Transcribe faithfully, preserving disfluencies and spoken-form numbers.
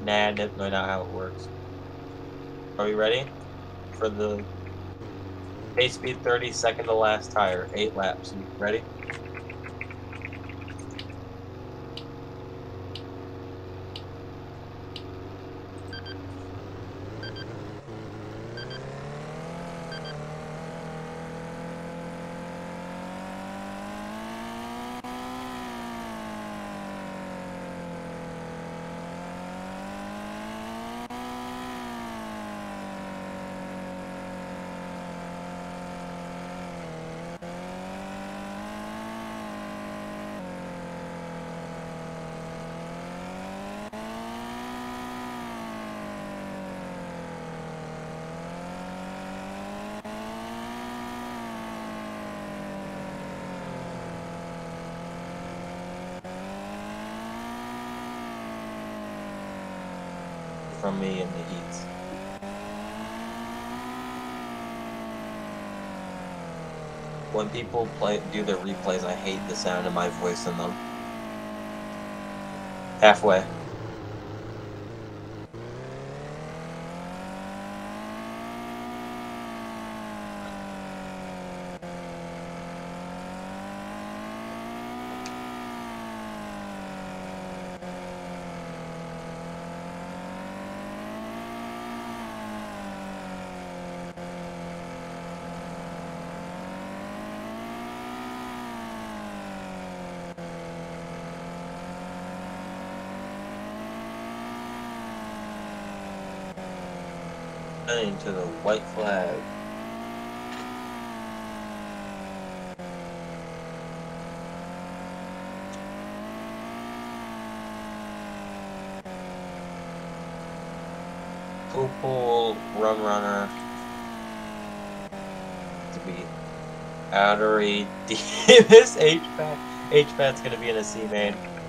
Nah, that's not how it works. Are we ready? For the pace speed thirty, second to last tire, eight laps. You ready? From me in the heats. When people play do their replays, I hate the sound of my voice in them. Halfway. To the white flag. Pool Run Runner to be Outary. This H-Pat H-Pat's gonna be in a C main.